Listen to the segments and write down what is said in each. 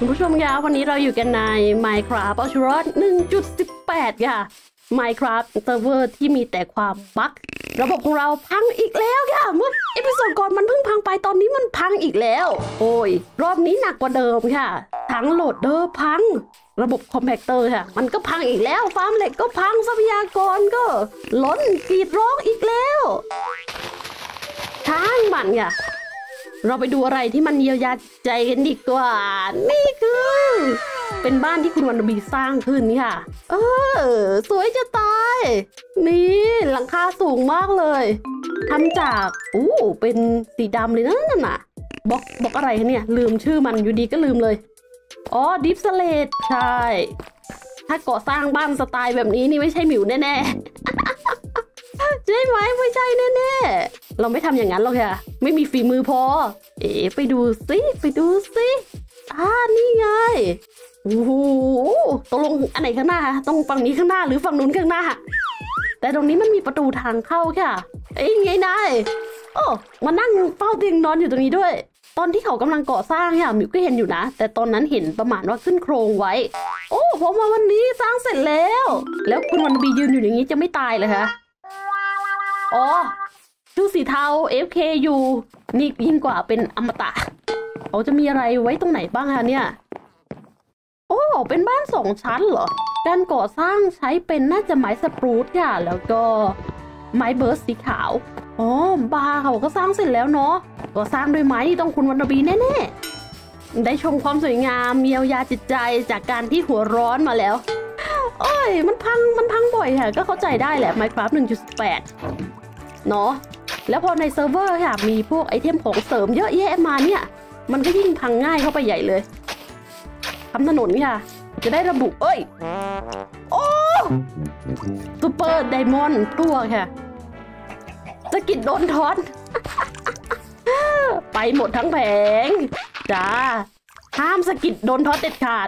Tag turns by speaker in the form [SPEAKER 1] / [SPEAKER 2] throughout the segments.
[SPEAKER 1] คุณผู้ชมคะวันนี้เราอยู่กันใน Minecraft Ultra 1.18 ค่ะ Minecraft เซิร์ฟเวอร์ที่มีแต่ความบั๊กระบบของเราพังอีกแล้วค่ะเมื่อเอพิโซดก่อนมันเพิ่งพังไปตอนนี้มันพังอีกแล้วโอ้ยรอบนี้หนักกว่าเดิมค่ะทั้งโหลดเดอร์พังระบบคอมแพคเตอร์ค่ะมันก็พังอีกแล้วฟาร์มเหล็กก็พังทรัพยากรก็ล้นกรีดร้องอีกแล้วทั้งมันค่ะเราไปดูอะไรที่มันเยียวยาใจกันดีกว่านี่คือเป็นบ้านที่คุณวันบีสร้างขึ้นค่ะสวยจะตายนี่หลังคาสูงมากเลยทำจากเป็นสีดำเลยนะนั่นน่ะบล็อกอะไรคะเนี่ยลืมชื่อมันอยู่ดีก็ลืมเลยอ๋อดิฟสเลตใช่ถ้าก่อสร้างบ้านสไตล์แบบนี้นี่ไม่ใช่หมิวแน่ๆใช่ไหมไม่ใช่แน่ๆเราไม่ทำอย่างนั้นหรอกค่ะไม่มีฝีมือพอไปดูสินี่ไงโอ้โหตกลงอันไหนข้างหน้าตรงฝั่งนี้ข้างหน้าหรือฝั่งนู้นข้างหน้าแต่ตรงนี้มันมีประตูทางเข้าค่ะไงนายมานั่งเฝ้าเตียงนอนอยู่ตรงนี้ด้วยตอนที่เขากำลังก่อสร้างค่ะมิวก็เห็นอยู่นะแต่ตอนนั้นเห็นประมาณว่าขึ้นโครงไว้ผมมาวันนี้สร้างเสร็จแล้วคุณวันบียืนอยู่อย่างนี้จะไม่ตายเลยคะดูสีเทา FK อยู่นี่ยิ่งกว่าเป็นอมตะเขาจะมีอะไรไว้ตรงไหนบ้างคะเนี่ยเป็นบ้าน2 ชั้นเหรอการก่อสร้างใช้เป็นน่าจะไม้สปรูตค่ะแล้วก็ไม้เบิร์สสีขาวบาร์เขาก็สร้างเสร็จแล้วเนาะก็สร้างด้วยไม้ที่ต้องคุณวันบีแน่ๆได้ชมความสวยงามเยียวยาจิตใจจากการที่หัวร้อนมาแล้วมันพังบ่อยค่ะก็เข้าใจได้แหละ Minecraft 1.8 เนาะแล้วพอในเซิร์ฟเวอร์ค่ะมีพวกไอเทมของเสริมเยอะแยะมาเนี่ยมันก็ยิ่งพังง่ายเข้าไปใหญ่เลยทำถนนค่ะจะได้ระบุซูเปอร์ไดมอนด์ตัวค่ะสกิดโดนทอน ไปหมดทั้งแผงจ้าห้ามสกิดโดนทอนเด็ดขาด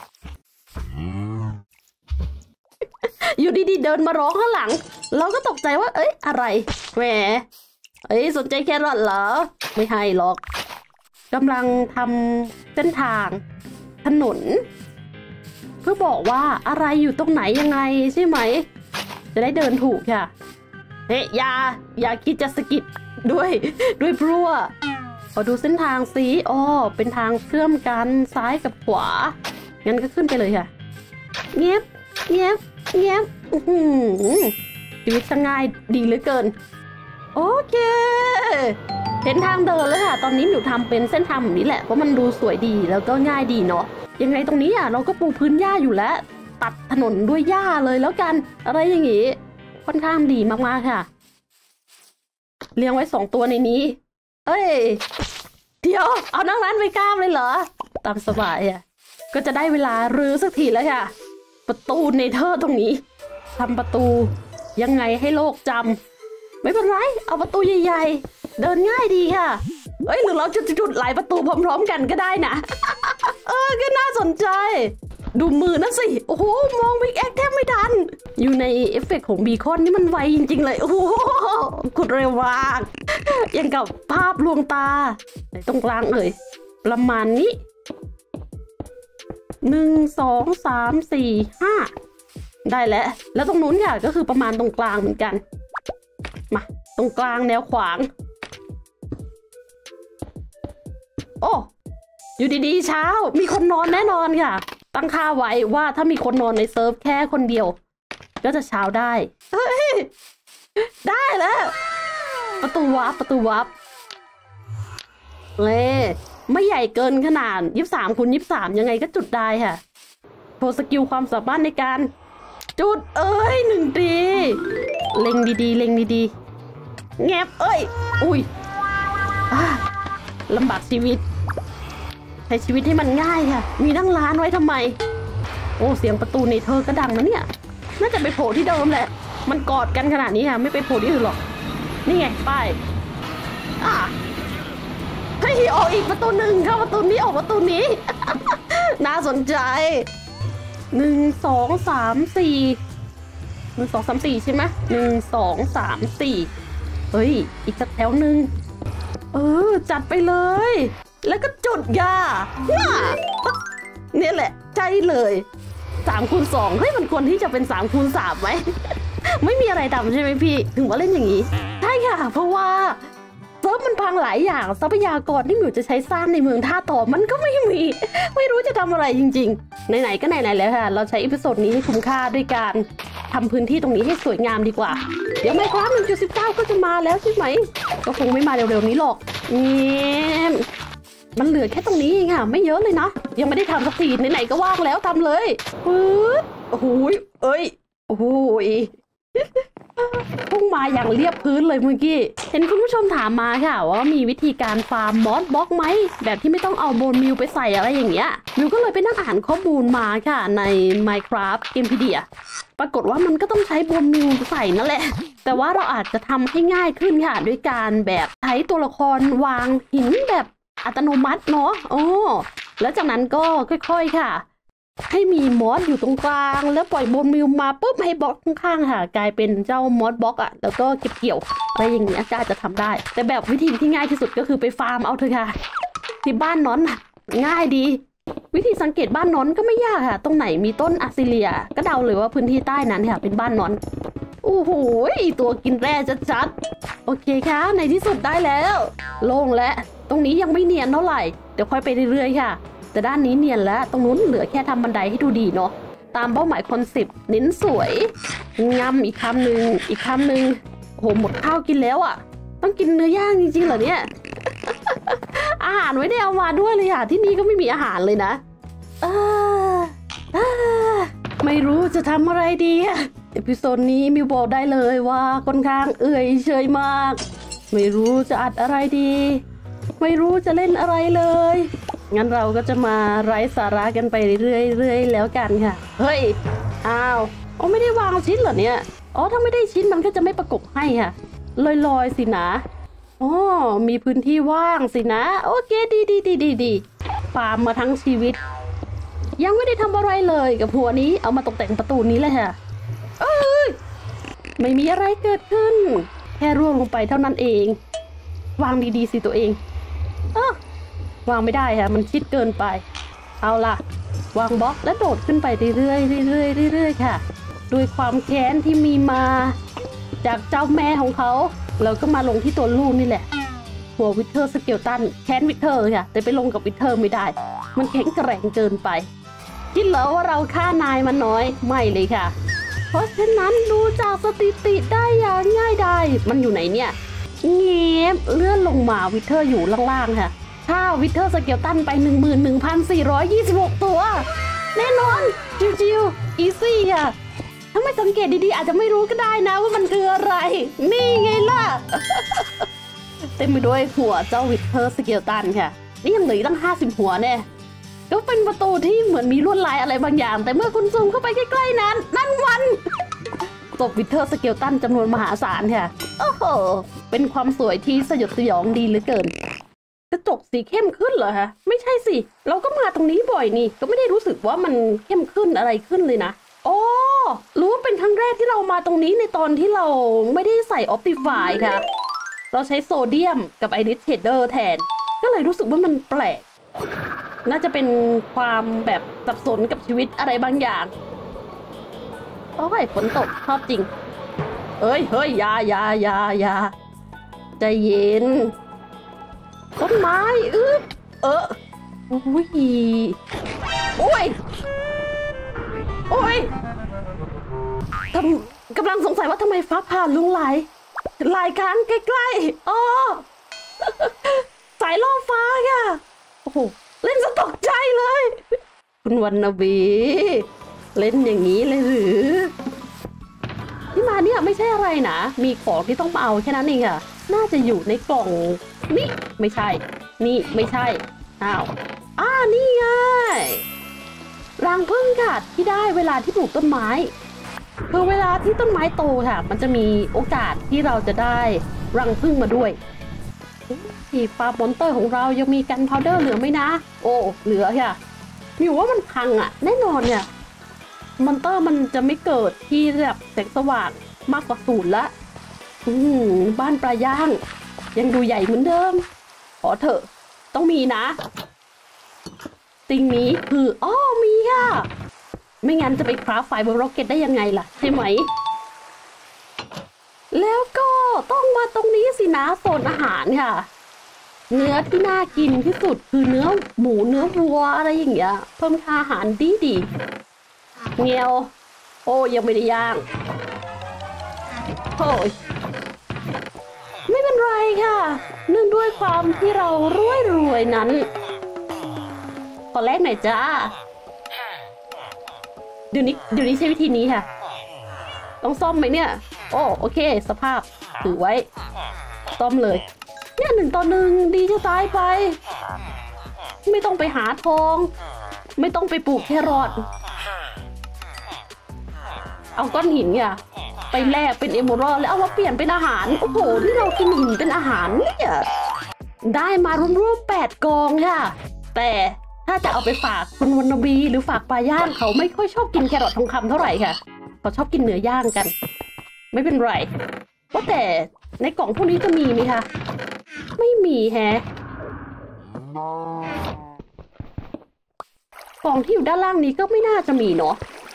[SPEAKER 1] อยู่ดีๆเดินมาร้องข้างหลังเราก็ตกใจว่าอะไรแหมสนใจแครอทเหรอไม่ให้หรอกกำลังทำเส้นทางถนนเพื่อบอกว่าอะไรอยู่ตรงไหนยังไงใช่ไหมจะได้เดินถูกค่ะอย่าคิดจะสกิดด้วยพลั่วขอดูเส้นทางสิเป็นทางเชื่อมกันซ้ายกับขวางั้นก็ขึ้นไปเลยค่ะเงียบชีวิตง่ายดีเหลือเกินโอเคเห็นทางเดินแล้วค่ะตอนนี้หนูทำเป็นเส้นทางแบบนี้แหละเพราะมันดูสวยดีแล้วก็ง่ายดีเนาะยังไงตรงนี้เราก็ปูพื้นหญ้าอยู่แล้วตัดถนนด้วยหญ้าเลยแล้วกันอะไรอย่างงี้ค่อนข้างดีมากๆค่ะเลี้ยงไว้2 ตัวในนี้เดี๋ยวเอานั่งร้านไปกล้ามเลยเหรอตามสบายก็จะได้เวลารื้อสักทีแล้วค่ะประตูเนเธอร์ตรงนี้ทำประตูยังไงให้โลกจำไม่เป็นไรเอาประตูใหญ่ๆเดินง่ายดีค่ะหรือเราจะจุดหลายประตูพร้อมๆกันก็ได้นะ ก็น่าสนใจดูมือนั่นสิโอ้โหมองบิ๊กแอคแทบไม่ทันอยู่ในเอฟเฟกต์ของบีคอนนี่มันไวจริงๆเลยโอ้โหขุดเร็วมากยังกับภาพลวงตาตรงกลางประมาณนี้1 2 3 4 5ได้แล้วตรงนู้นค่ะก็คือประมาณตรงกลางเหมือนกันมาตรงกลางแนวขวางอยู่ดีๆเช้ามีคนนอนแน่นอนค่ะตั้งค่าไว้ว่าถ้ามีคนนอนในเซิร์ฟแค่คนเดียวก็จะเช้าได้ได้แล้วประตูวาร์ปไม่ใหญ่เกินขนาด23 x 23ยังไงก็จุดได้ค่ะโชว์สกิลความสามารถในการจุด1 ทีเล็งดีแงบอุ้ยลำบากชีวิตใช้ชีวิตให้มันง่ายค่ะมีนั่งร้านไว้ทำไมเสียงประตูในเธอก็ดังนะเนี่ยน่าจะไปโผล่ที่เดิมแหละมันกอดกันขนาดนี้ค่ะไม่ไปโผล่ที่อื่นหรอกนี่ไงป้ายออกอีกประตูหนึ่งเข้าประตูนี้ออกประตูนี้ น่าสนใจ1 2 3 4 1 2 3 4ใช่ไหม1 2 3 4อีกสักแถวหนึ่งจัดไปเลยแล้วก็จุดยาเนี่ยแหละใช่เลย3 คูณ 2เฮ้ยมันควรที่จะเป็น3 คูณ 3ไหม ไม่มีอะไรทำใช่ไหมพี่ถึงว่าเล่นอย่างนี้ใช่ค่ะเพราะว่าเซิร์ฟมันพังหลายอย่างทรัพยากรที่หมิวจะใช้สร้างในเมืองท่าต่อมันก็ไม่มี ไม่รู้จะทำอะไรจริงๆไหนๆก็ไหนๆแล้วค่ะเราใช้อีพิโซดนี้ให้คุ้มค่าด้วยการทำพื้นที่ตรงนี้ให้สวยงามดีกว่าเดี๋ยวMinecraft 1.19ก็จะมาแล้วใช่ไหมก็คงไม่มาเร็วๆนี้หรอกนี่มันเหลือแค่ตรงนี้เองค่ะไม่เยอะเลยนะยังไม่ได้ทำสักทีไหนๆก็ว่างแล้วทำเลยปึ๊บโอ้โหเอ้ยโอ้โหพุ่งมาอย่างเรียบพื้นเลยเมื่อกี้เห็นคุณผู้ชมถามมาค่ะว่ามีวิธีการฟาร์มมอสบล็อกไหมแบบที่ไม่ต้องเอาโบนมิวไปใส่อะไรอย่างเงี้ยมิวก็เลยไปนั่งอ่านข้อมูลมาค่ะใน Minecraft Gamepedia ปรากฏว่ามันก็ต้องใช้โบนมิวใส่นั่นแหละแต่ว่าเราอาจจะทำให้ง่ายขึ้นค่ะด้วยการแบบใช้ตัวละครวางหินแบบอัตโนมัติเนาะแล้วจากนั้นก็ค่อยๆค่ะให้มีมอสอยู่ตรงกลางแล้วปล่อยโบนมิวมาปุ๊บให้บล็อกข้างๆค่ะกลายเป็นเจ้ามอสบล็อกอ่ะแล้วก็เก็บเกี่ยวอะไรอย่างเงี้ยก็อาจจะทำได้แต่แบบวิธีที่ง่ายที่สุดก็คือไปฟาร์มเอาเถอะค่ะที่บ้านนอนง่ายดีวิธีสังเกตบ้านนอนก็ไม่ยากค่ะตรงไหนมีต้นอะซิเลียก็เดาเลยว่าพื้นที่ใต้นั้นค่ะเป็นบ้านนอนโอ้โหตัวกินแร่ชัดๆโอเคค่ะในที่สุดได้แล้วโล่งแล้วตรงนี้ยังไม่เนียนเท่าไหร่เดี๋ยวค่อยไปเรื่อยๆค่ะแต่ด้านนี้เนียนแล้วตรงนู้นเหลือแค่ทำบันไดให้ดูดีเนาะตามเป้าหมายคอนเซปต์เน้นสวยงำอีกคำหนึ่งโอ้โหหมดข้าวกินแล้วอ่ะต้องกินเนื้อย่างจริงๆเหรอเนี่ย อาหารไม่ได้เอามาด้วยเลยค่ะที่นี่ก็ไม่มีอาหารเลยนะไม่รู้จะทำอะไรดีอะเอพิโซดนี้มิวบอกได้เลยว่าค่อนข้างเอื่อยเฉยมากไม่รู้จะอัดอะไรดีไม่รู้จะเล่นอะไรเลยงั้นเราก็จะมาไร้สาระกันไปเรื่อยๆแล้วกันค่ะเฮ้ยอ้าวไม่ได้วางชิ้นเหรอเนี่ยถ้าไม่ได้ชิ้นมันก็จะไม่ประกบให้ค่ะลอยๆสินะมีพื้นที่ว่างสินะโอเคดีฟาร์มมาทั้งชีวิตยังไม่ได้ทำอะไรเลยกับหัวนี้เอามาตกแต่งประตูนี้เลยค่ะไม่มีอะไรเกิดขึ้นแค่ร่วงลงไปเท่านั้นเองวางดีๆสิตัวเองวางไม่ได้ค่ะมันชิดเกินไปเอาล่ะวางบล็อกและโดดขึ้นไปเรื่อยๆค่ะด้วยความแค้นที่มีมาจากเจ้าแม่ของเขาเราก็มาลงที่ตัวลูกนี่แหละหัววิเทอร์สเกลตันแค้นวิเทอร์ค่ะแต่ไปลงกับวิเทอร์ไม่ได้มันแข็งแกร่งเกินไปคิดเหรอว่าเราฆ่านายมันน้อยไม่เลยค่ะเพราะฉะนั้นดูจากสถิติได้อย่างง่ายดายมันอยู่ไหนเนี่ยเงียบเลื่อนลงมาวิเทอร์อยู่ล่างๆค่ะถ้าวิเทอร์สเกลตันไป 11,426 ตัวแน่นอนจิวๆอีซี่ค่ะถ้าไม่สังเกตดีๆอาจจะไม่รู้ก็ได้นะว่ามันคืออะไรนี่ไงล่ะ เต็มไปด้วยหัวเจ้าวิเทอร์สเกลตันค่ะนี่ยังเหลือตั้ง50 หัวเนี่ยก็เป็นประตูที่เหมือนมีลวดลายอะไรบางอย่างแต่เมื่อคุณซูมเข้าไปใกล้ๆนั้นนั่นมันศพวิเทอร์สเกลตันจำนวนมหาศาลค่ะโอ้โหเป็นความสวยที่สยดสยองดีเหลือเกินกระจกสีเข้มขึ้นเหรอฮะไม่ใช่สิเราก็มาตรงนี้บ่อยนี่ก็ไม่ได้รู้สึกว่ามันเข้มขึ้นอะไรขึ้นเลยนะรู้ว่าเป็นครั้งแรกที่เรามาตรงนี้ในตอนที่เราไม่ได้ใส่ Optify ค่ะเราใช้โซเดียมกับ Iris Shader แทนก็เลยรู้สึกว่ามันแปลกน่าจะเป็นความแบบสับสนกับชีวิตอะไรบางอย่างฝนตกชอบจริงเฮ้ยอย่าใจเย็นต้นไม้อุ้ยโอ้ยกำลังสงสัยว่าทำไมฟ้าผ่าลุงหลายครั้งใกล้ๆสายล่อฟ้าค่ะโอ้โหเล่นซะตกใจเลยคุณวรรณบีเล่นอย่างนี้เลยหรือที่มาเนี่ยไม่ใช่อะไรนะมีของที่ต้องมาเอาแค่นั้นเองค่ะน่าจะอยู่ในกล่องนี่ไม่ใช่นี่ไม่ใช่นี่ไงรังผึ้งค่ะที่ได้เวลาที่ปลูกต้นไม้คือเวลาที่ต้นไม้โตค่ะมันจะมีโอกาสที่เราจะได้รังผึ้งมาด้วยที่ฟาร์มมอนเตอร์ของเรายังมีกันพาวเดอร์เหลือไหมนะเหลือค่ะมิวว่ามันพังแน่นอนเนี่ยมอนเตอร์มันจะไม่เกิดที่แบบแสงสว่างมากกว่า0ละบ้านปลาย่างยังดูใหญ่เหมือนเดิมขอเถอะต้องมีนะสิ่งนี้คือมีค่ะไม่งั้นจะไปคราฟไฟบนร็อกเก็ตได้ยังไงล่ะใช่ไหมแล้วก็ต้องมาตรงนี้สินะโซนอาหารค่ะเนื้อที่น่ากินที่สุดคือเนื้อหมูเนื้อวัวอะไรอย่างเงี้ยเพิ่มค่าอาหารดีเงี้ยวยังไม่ได้ย่างโอ้ยไม่เป็นไรค่ะเนื่องด้วยความที่เรารวยนั้นขอแรกหน่อยจ้าเดี๋ยวนี้ใช้วิธีนี้ค่ะต้องซ่อมไหมเนี่ยโอเคสภาพถือไว้ซ่อมเลยเนี่ย1 ต่อ 1ดีจะตายไปไม่ต้องไปหาทองไม่ต้องไปปลูกแครอทเอาก้อนหินเนี่ยไปแลกเป็นเอเมอรัลแล้วเอามาเปลี่ยนเป็นอาหารโอ้โหที่เรากินหินเป็นอาหารเนี่ยได้มารวมๆ8 กองค่ะแต่ถ้าจะเอาไปฝากคุณวรรณบีหรือฝากปลาย่างเขาไม่ค่อยชอบกินแครอททองคำเท่าไหร่ค่ะเขาชอบกินเนื้อย่างกันไม่เป็นไรว่าแต่ในกล่องพวกนี้จะมีไหมคะไม่มีแฮะกล่องที่อยู่ด้านล่างนี้ก็ไม่น่าจะมีเนาะ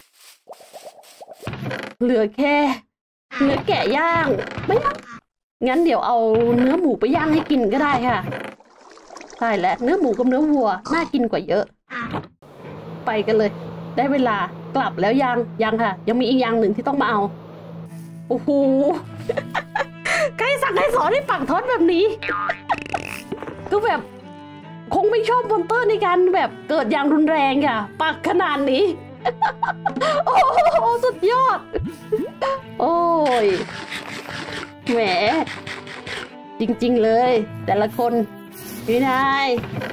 [SPEAKER 1] เหลือแค่เนื้อแกะย่างไม่เอางั้นเดี๋ยวเอาเนื้อหมูไปย่างให้กินก็ได้ค่ะใช่แล้วเนื้อหมูกับเนื้อวัวน่ากินกว่าเยอะไปกันเลยได้เวลากลับแล้วยังค่ะยังมีอีกอย่างหนึ่งที่ต้องมาเอาโอ้โหใครสั่งให้สอนให้ปักทอดแบบนี้ก็แบบคงไม่ชอบมอนเตอร์ในการแบบเกิดอย่างรุนแรงค่ะปักขนาดนี้โอ้โหสุดยอดโอ้ยแหมจริงๆเลยแต่ละคนพี่นาย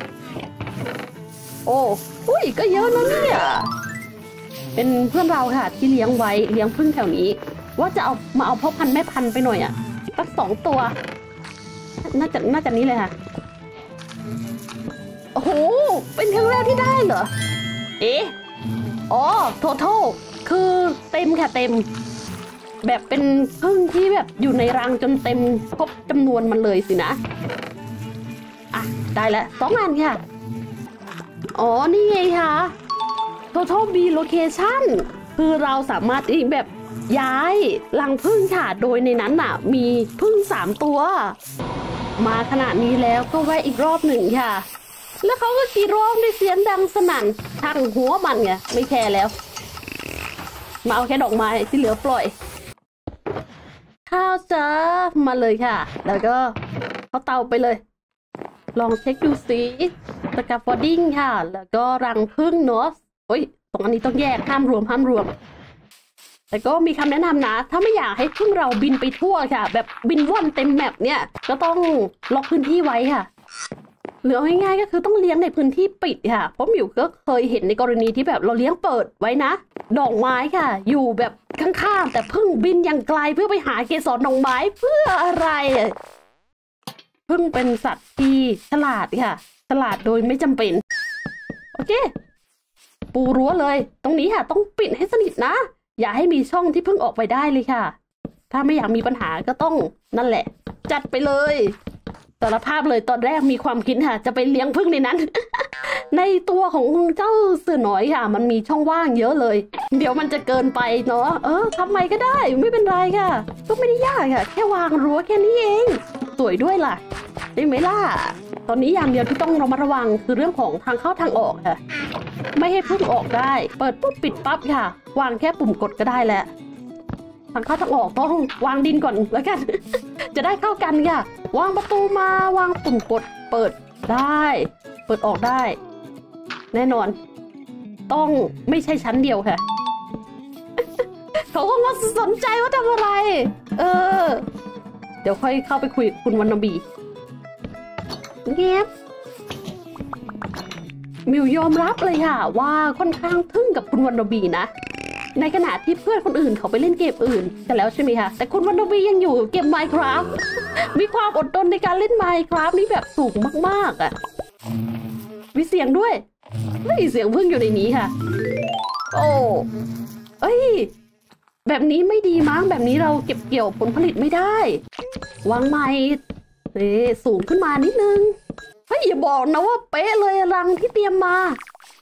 [SPEAKER 1] อุ้ยก็เยอะนะเนี่ยเป็นเพื่อนเราค่ะที่เลี้ยงไว้เลี้ยงพึ่งแถวนี้ว่าจะเอามาเอาพ่อพันธุ์แม่พันธุ์ไปหน่อยอ่ะสัก2 ตัวน่าจะนี้เลยค่ะโอ้โหเป็นครั้งแรกที่ได้เหรอtotal คือเต็มค่ะเต็มแบบเป็นพึ่งที่แบบอยู่ในรังจนเต็มครบจำนวนมันเลยสินะได้แล้ว2 อันค่ะนี่ไงคะtotal B location คือเราสามารถแบบย้ายรังผึ้งค่ะโดยในนั้นน่ะมีผึ้ง3 ตัวมาขนาดนี้แล้วก็แวะอีกรอบหนึ่งค่ะแล้วเขาก็กรีดร้องด้วยเสียงดังสนั่นทั้งหัวมันไงไม่แคร์แล้วมาเอาแค่ดอกไม้ที่เหลือปล่อยข้าวจ้ามาเลยค่ะแล้วก็เอาเตาไปเลยลองเช็คดูสิสกาฟอร์ดิ้งค่ะแล้วก็รังผึ้งเนาะตรงอันนี้ต้องแยกห้ามรวมแต่ก็มีคำแนะนำนะถ้าไม่อยากให้ผึ้งเราบินไปทั่วค่ะแบบบินว่อนเต็มแมปเนี่ยก็ต้องล็อกพื้นที่ไว้ค่ะหรือง่ายๆก็คือต้องเลี้ยงในพื้นที่ปิดค่ะเพราะหมิวก็เคยเห็นในกรณีที่แบบเราเลี้ยงเปิดไว้นะดอกไม้ค่ะอยู่แบบข้างๆแต่ผึ้งบินอย่างไกลเพื่อไปหาเกสรดอกไม้เพื่ออะไรผึ้งเป็นสัตว์ที่ฉลาดค่ะฉลาดโดยไม่จำเป็นโอเคปูรั้วเลยตรงนี้ค่ะต้องปิดให้สนิทนะอย่าให้มีช่องที่ผึ้งออกไปได้เลยค่ะถ้าไม่อยากมีปัญหาก็ต้องนั่นแหละจัดไปเลยสารภาพเลยตอนแรกมีความคิดค่ะจะไปเลี้ยงผึ้งในนั้น ในตัวของเจ้าเสือน้อยค่ะมันมีช่องว่างเยอะเลยเดี๋ยวมันจะเกินไปเนาะทำไมก็ได้ไม่เป็นไรค่ะก็ไม่ได้ยากค่ะแค่วางรั้วแค่นี้เองสวยด้วยล่ะได้ไหมล่ะตอนนี้อย่างเดียวที่ต้องระมัดระวังคือเรื่องของทางเข้าทางออกค่ะไม่ให้ผึ้งออกได้เปิดปุ๊บปิดปั๊บค่ะวางแค่ปุ่มกดก็ได้แล้วทางเข้าทางออกต้องวางดินก่อนแล้วกัน จะได้เข้ากันค่ะวางประตูมาวางปุ่มกดเปิดได้เปิดออกได้แน่นอนต้องไม่ใช่ชั้นเดียวค่ะ เขาก็มาสนใจว่าทำอะไรเดี๋ยวค่อยเข้าไปคุยกับคุณวรรณบีเงียบมิวยอมรับเลยค่ะว่าค่อนข้างทึ่งกับคุณวรรณบีนะในขณะที่เพื่อนคนอื่นเขาไปเล่นเกมอื่นกันแล้วใช่ไหมคะแต่คุณวรรณบียังอยู่เกม Minecraft มีความอดทนในการเล่น Minecraft นี่แบบสูงมากๆมีเสียงด้วยเสียงพึ่งอยู่ในนี้ค่ะแบบนี้ไม่ดีมั้งแบบนี้เราเก็บเกี่ยวผลผลิตไม่ได้วางไม้สูงขึ้นมานิดนึงอย่าบอกนะว่าเป๊ะเลยรังที่เตรียมมา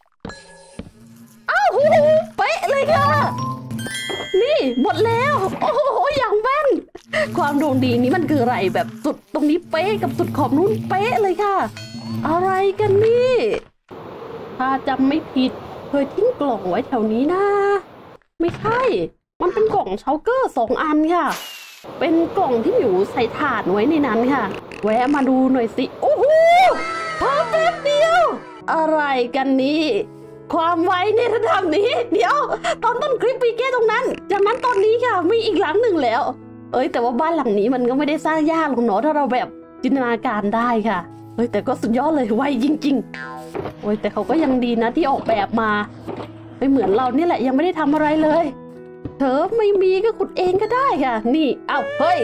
[SPEAKER 1] โหเป๊ะเลยค่ะนี่หมดแล้วโอ้โหอย่างแม่นความดวงดีนี้มันคืออะไรแบบสุดตรงนี้เป๊ะกับสุดขอบนู้นเป๊ะเลยค่ะอะไรกันนี่ถ้าจำไม่ผิดเคยทิ้งกล่องไว้แถวนี้นะไม่ใช่มันเป็นกล่องเชาเกอร์2 อันค่ะเป็นกล่องที่อยู่ใส่ถ่านไว้ในนั้นค่ะแวะมาดูหน่อยสิโอ้โหพอแป๊บเดียวอะไรกันนี่ความไวในระดับนี้เดี๋ยวตอนต้นคลิปมีแค่ตรงนั้นจากนั้นตอนนี้ค่ะมีอีกหลังหนึ่งแล้วแต่ว่าบ้านหลังนี้มันก็ไม่ได้สร้างยากหรอกเนาะถ้าเราแบบจินตนาการได้ค่ะแต่ก็สุดยอดเลยไวจริงๆแต่เขาก็ยังดีนะที่ออกแบบมาไม่เหมือนเราเนี่ยแหละยังไม่ได้ทำอะไรเลยเธอไม่มีก็ขุดเองก็ได้ค่ะนี่เฮ้ย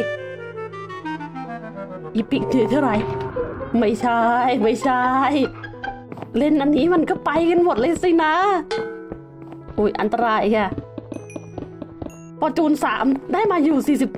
[SPEAKER 1] อีปิกถือเท่าไหร่ไม่ใช่เล่นอันนี้มันก็ไปกันหมดเลยสินะอันตรายค่ะพอจูน3ได้มาอยู่48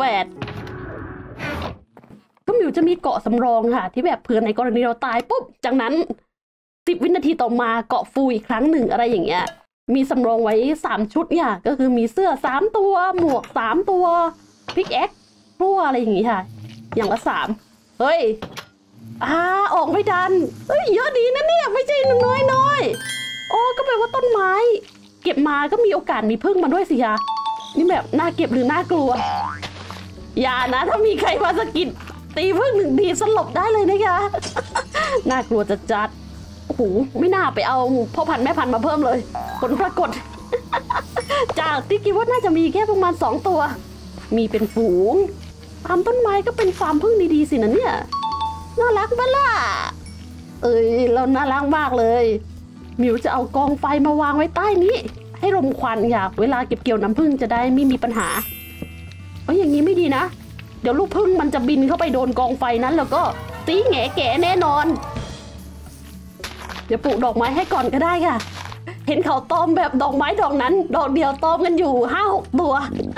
[SPEAKER 1] ก็มิวจะมีเกาะสำรองค่ะที่แบบเผื่อในกรณีเราตายปุ๊บจากนั้น10 วินาทีต่อมาเกาะฟูอีกครั้งหนึ่งอะไรอย่างเงี้ยมีสำรองไว้3 ชุดเนี่ยก็คือมีเสื้อ3 ตัวหมวก3 ตัวพิกแอ็กพวกอะไรอย่างงี้ค่ะอย่างละ3เฮ้ยออกไม่ทันเยอะดีนะเนี่ยไม่ใช่น้อยก็แปลว่าต้นไม้เก็บมาก็มีโอกาสมีพึ่งมาด้วยสิคะนี่แบบน่าเก็บหรือน่ากลัวอย่านะถ้ามีใครมาสะกิดตีพึ่ง1 ทีสลบได้เลยนะคะน่ากลัวจัดโอ้โหไม่น่าไปเอาพ่อพันธุ์แม่พันธุ์มาเพิ่มเลยผลปรากฏ จากที่คิดว่าน่าจะมีแค่ประมาณ2 ตัวมีเป็นฝูงตามต้นไม้ก็เป็นฟาร์มพึ่งดีๆสินะเนี่ยน่ารักบ้าล่ะเราน่ารักมากเลยมิวจะเอากองไฟมาวางไว้ใต้นี้ให้รมควันค่ะเวลาเก็บเกี่ยวน้ำผึ้งจะได้ไม่มีปัญหาอย่างนี้ไม่ดีนะเดี๋ยวลูกผึ้งมันจะบินเข้าไปโดนกองไฟนั้นแล้วก็ตีแง่แก่แน่นอนเดี๋ยวปลูกดอกไม้ให้ก่อนก็ได้ค่ะเห็นเขาตอมแบบดอกไม้ดอกนั้นดอกเดียวตอมกันอยู่5-6 ตัว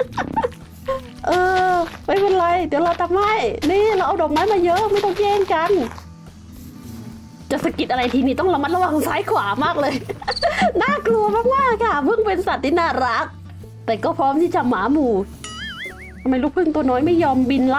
[SPEAKER 1] ไม่เป็นไรเดี๋ยวเราทำให้นี่เราเอาดอกไม้มาเยอะไม่ต้องแย่งกันจะสะกิดอะไรทีนี้ต้องระมัดระวังซ้ายขวามากเลย น่ากลัวมากๆค่ะพึ่งเป็นสัตว์ที่น่ารักแต่ก็พร้อมที่จะหมาหมู่ทำไมลูกพึ่งตัวน้อยไม่ยอมบินล่ะ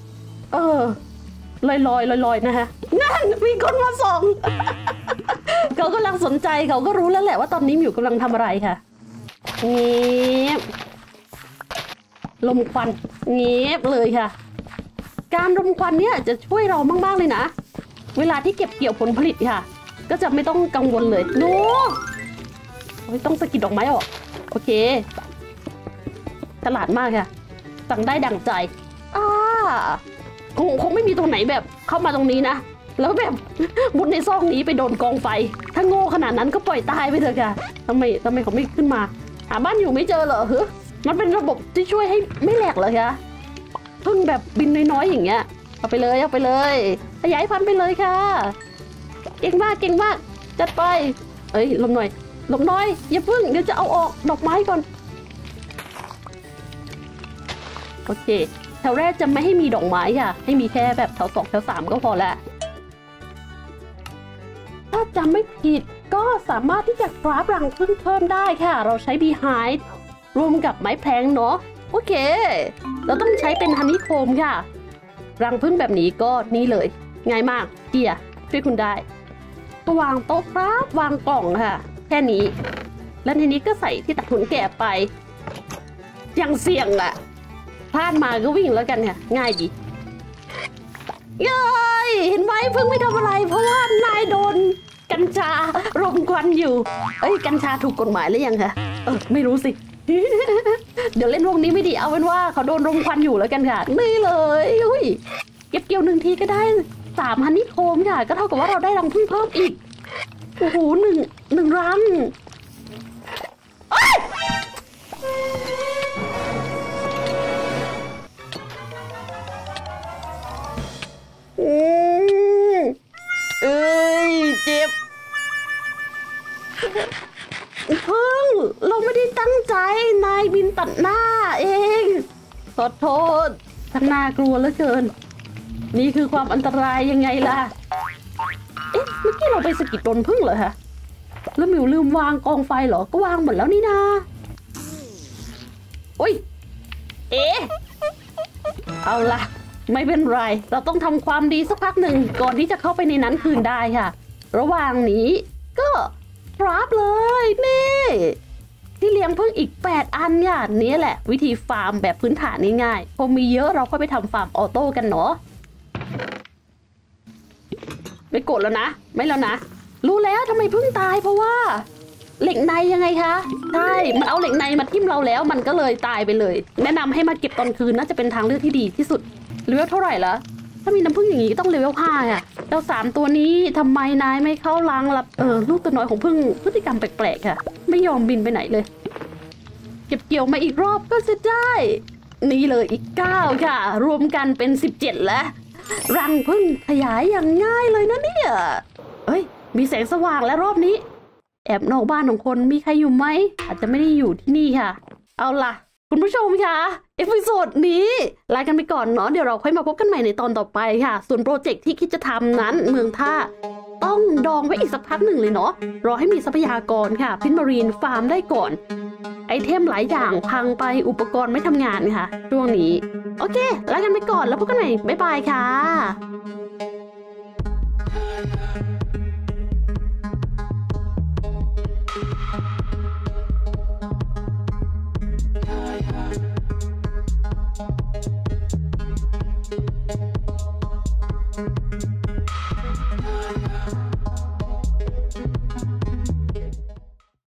[SPEAKER 1] ลอยนะฮะนั่นมีคนมาส่อง เขากำลังสนใจเขาก็รู้แล้วแหละว่าตอนนี้มิวกำลังทำอะไรค่ะเงียบลมควันเงียบเลยค่ะการลมควันเนี่ยจะช่วยเรามากๆเลยนะเวลาที่เก็บเกี่ยวผลผลิตค่ะก็จะไม่ต้องกังวลเลยโน้ต้องสะกิดดอกไม้ออกโอเคฉลาดมากค่ะสั่งได้ดั่งใจคงไม่มีตรงไหนแบบเข้ามาตรงนี้นะแล้วแบบมุดในซอกนี้ไปโดนกองไฟถ้าโง่ขนาดนั้นก็ปล่อยตายไปเถอะค่ะทำไมเขาไม่ขึ้นมาหาบ้านอยู่ไม่เจอเหรอมันเป็นระบบที่ช่วยให้ไม่แหลกเหรอคะพึ่งแบบบินน้อยๆอย่างเงี้ยเอาไปเลยขยายพันธุ์ไปเลยค่ะเก่งมากจัดไปลมหน่อยอย่าพึ่งเดี๋ยวจะเอาออกดอกไม้ก่อนโอเคแถวแรกจะไม่ให้มีดอกไม้ค่ะให้มีแค่แบบแถว2 แถว 3ก็พอแล้วถ้าจำไม่ผิดก็สามารถที่จะกราฟรังพึ่งเพิ่มได้ค่ะเราใช้บีไฮด์รวมกับไม้แพลงเนาะโอเคเราต้องใช้เป็นฮันนี่โคมค่ะรังพึ่งแบบนี้ก็นี่เลยง่ายมากเกียร์ช่วยคุณได้ก็วางโต๊ะครับวางกล่องค่ะแค่นี้แล้วทีนี้ก็ใส่ที่ตัดถุงแกะไปยังเสี่ยงอะพลาดมาก็วิ่งแล้วกันค่ะง่ายดีเย้ยเห็นไหมพึ่งไม่ทำอะไรเพราะว่านายโดนกัญชารมควันอยู่กัญชาถูกกฎหมายหรือยังคะไม่รู้สิ เดี๋ยวเล่นวงนี้ไม่ดีเอาเป็นว่าเขาโดนรมควันอยู่แล้วกันค่ะนี่เลยเก็บเกี่ยว1 ทีก็ได้3 ฮันนี่โคมค่ะก็เท่ากับว่าเราได้รังผึ้งเพิ่มอีกโอ้โหหนึ่งรังเจ็บพึ่งเราไม่ได้ตั้งใจนายบินตัดหน้าเองขอโทษทั้งน่ากลัวเหลือเกินนี่คือความอันตรายยังไงล่ะเมื่อกี้เราไปสะกิดโดนพึ่งเหรอฮะแล้วหมิวลืมวางกองไฟเหรอก็วางหมดแล้วนี่นาโอ้ยเอ๊ะเอาล่ะไม่เป็นไรเราต้องทำความดีสักพักหนึ่งก่อนที่จะเข้าไปในนั้นคืนได้ค่ะระหว่างนี้ก็คราฟเลยนี่ที่เลี้ยงพึ่งอีก8 อันเนี่ยนี่แหละวิธีฟาร์มแบบพื้นฐานง่ายๆพอมีเยอะเราก็ไปทำฟาร์มออโต้กันเนาะไม่กดแล้วนะไม่แล้วนะรู้แล้วทำไมพึ่งตายเพราะว่าเหล็กในยังไงคะใช่มันเอาเหล็กในมาทิ่มเราแล้วมันก็เลยตายไปเลยแนะนำให้มาเก็บตอนคืนน่าจะเป็นทางเลือกที่ดีที่สุดเลเวลเท่าไหร่ละถ้ามีน้ำผึ้งอย่างนี้ก็ต้องเลเวล5อ่ะเจ้า3 ตัวนี้ทำไมนายไม่เข้ารังล่ะลูกตัวน้อยของผึ้งพฤติกรรมแปลกๆค่ะไม่ยอมบินไปไหนเลยเก็บเกี่ยวมาอีกรอบก็จะได้นี่เลยอีก9ค่ะรวมกันเป็น17แล้วรังผึ้งขยายอย่างง่ายเลยนะเนี่ยเอ้ยมีแสงสว่างแล้วรอบนี้แอบนอกบ้านของคนมีใครอยู่ไหมอาจจะไม่ได้อยู่ที่นี่ค่ะเอาล่ะคุณผู้ชมคะเอพิโซดนี้ลากันไปก่อนเนาะเดี๋ยวเราค่อยมาพบกันใหม่ในตอนต่อไปค่ะส่วนโปรเจกต์ที่คิดจะทำนั้นเมืองท่าต้องดองไว้อีกสักพักหนึ่งเลยเนาะรอให้มีทรัพยากรค่ะพินมารีนฟาร์มได้ก่อนไอเทมหลายอย่างพังไปอุปกรณ์ไม่ทำงานค่ะช่วงนี้โอเคลากันไปก่อนแล้วพบกันใหม่บ๊ายบายค่ะ